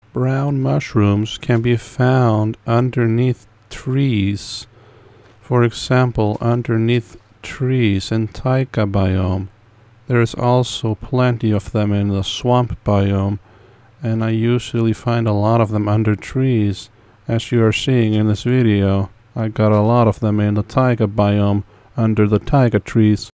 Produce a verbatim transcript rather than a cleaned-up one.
Brown mushrooms can be found underneath trees. For example, underneath trees in taiga biome. There is also plenty of them in the swamp biome, and I usually find a lot of them under trees. As you are seeing in this video, I got a lot of them in the taiga biome under the taiga trees.